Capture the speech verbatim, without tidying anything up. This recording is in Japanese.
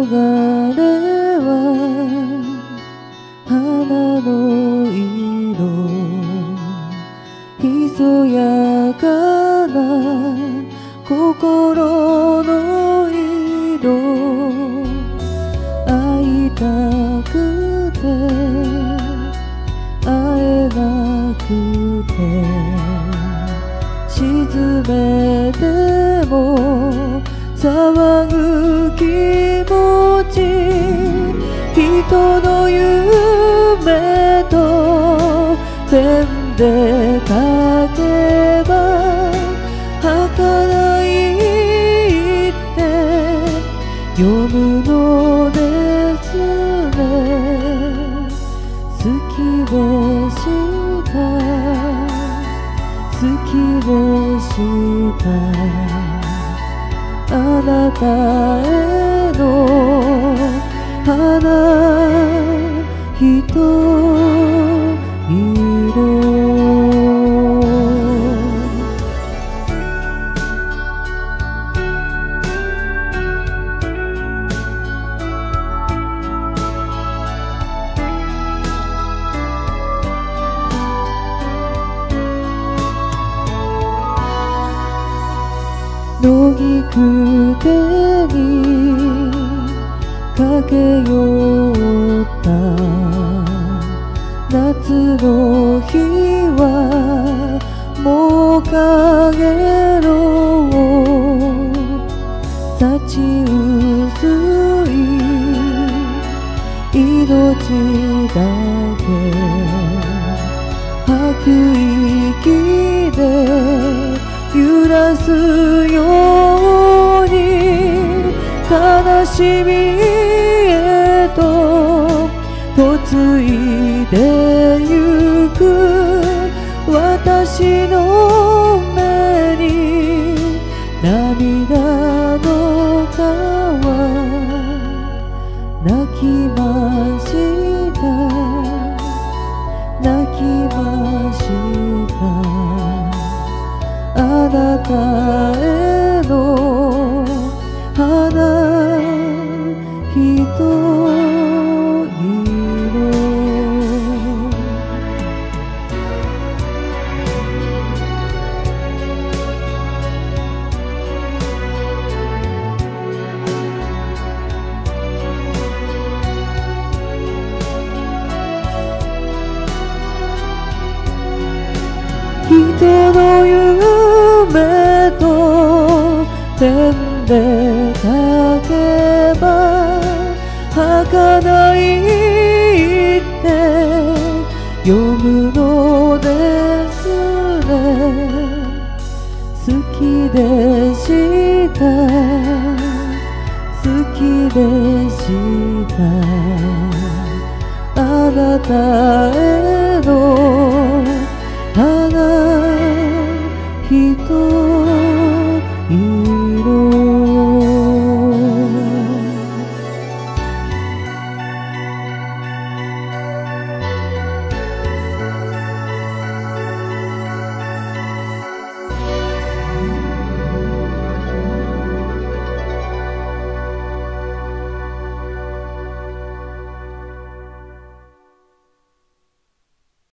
れは花の色、ひそやかな心の色、会いたくて会えなくて、沈めても騒ぐ気持ち、人の夢とペンで書けば儚いって読むのですね。好きでした好きでした、あなたへの花ひと色。野菊手にかけよった夏の日はもう陰ろう、幸薄い命だけ吐く息で揺らすように悲しみへと嫁いでゆく、私の目に涙の川泣きました泣きました、あなたへの花ひと色。人の夢とペンで書けば儚いって読むのですね。好きでした好きでした、あなたへの